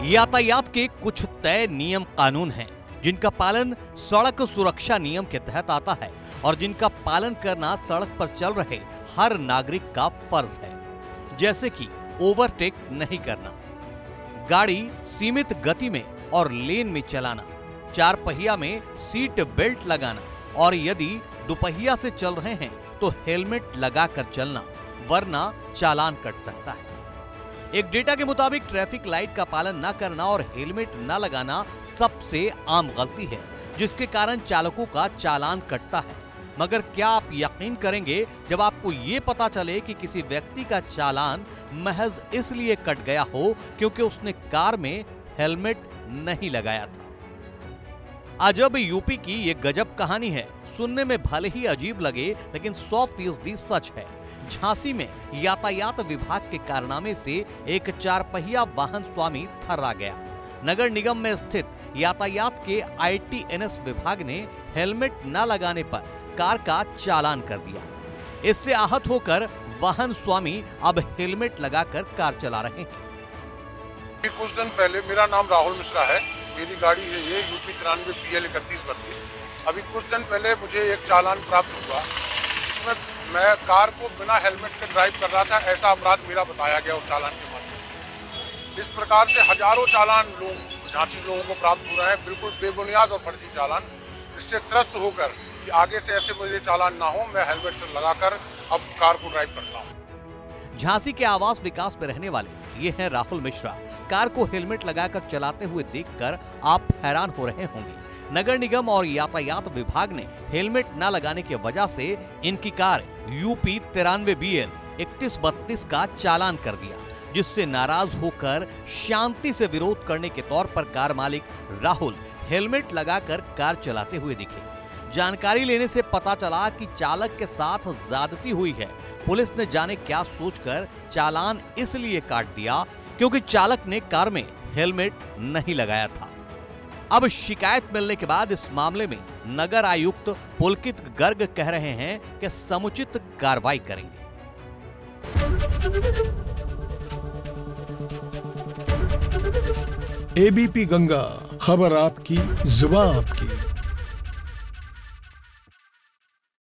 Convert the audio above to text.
यातायात के कुछ तय नियम कानून हैं जिनका पालन सड़क सुरक्षा नियम के तहत आता है और जिनका पालन करना सड़क पर चल रहे हर नागरिक का फर्ज है। जैसे कि ओवरटेक नहीं करना, गाड़ी सीमित गति में और लेन में चलाना, चार पहिया में सीट बेल्ट लगाना और यदि दुपहिया से चल रहे हैं तो हेलमेट लगाकर चलना, वरना चालान कट सकता है। एक डेटा के मुताबिक ट्रैफिक लाइट का पालन न करना और हेलमेट न लगाना सबसे आम गलती है, जिसके कारण चालकों का चालान कटता है। मगर क्या आप यकीन करेंगे जब आपको ये पता चले कि किसी व्यक्ति का चालान महज इसलिए कट गया हो क्योंकि उसने कार में हेलमेट नहीं लगाया था। अजब यूपी की ये गजब कहानी है। सुनने में भले ही अजीब लगे लेकिन 100% सच है। झांसी में यातायात विभाग के कारनामे से एक चार पहिया वाहन स्वामी थर्रा गया। नगर निगम में स्थित यातायात के ITNS विभाग ने हेलमेट न लगाने पर कार का चालान कर दिया। इससे आहत होकर वाहन स्वामी अब हेलमेट लगाकर कार चला रहे हैं। कुछ दिन पहले, मेरा नाम राहुल मिश्रा है, मेरी गाड़ी है ये UP 93 PL 3132। अभी कुछ दिन पहले मुझे एक चालान प्राप्त हुआ जिसमें मैं कार को बिना हेलमेट के ड्राइव कर रहा था, ऐसा अपराध मेरा बताया गया उस चालान के माध्यम। इस प्रकार से हजारों चालान झांसी लोगों को प्राप्त हो रहे हैं, बिल्कुल बेबुनियाद और फर्जी चालान। इससे त्रस्त होकर कि आगे से ऐसे मुझे चालान ना हो, मैं हेलमेट लगाकर अब कार को ड्राइव करता हूँ। झांसी के आवास विकास में रहने वाले ये हैं राहुल मिश्रा। कार को हेलमेट लगाकर चलाते हुए देखकर आप हैरान हो रहे होंगे। नगर निगम और यातायात विभाग ने हेलमेट न लगाने की वजह से इनकी कार UP 93 BL 3132 का चालान कर दिया, जिससे नाराज होकर शांति से विरोध करने के तौर पर कार मालिक राहुल हेलमेट लगाकर कार चलाते हुए दिखे। जानकारी लेने से पता चला कि चालक के साथ ज्यादती हुई है। पुलिस ने जाने क्या सोचकर चालान इसलिए काट दिया क्योंकि चालक ने कार में हेलमेट नहीं लगाया था। अब शिकायत मिलने के बाद इस मामले में नगर आयुक्त पुलकित गर्ग कह रहे हैं कि समुचित कार्रवाई करेंगे। ABP गंगा, खबर आपकी, जुबान आपकी।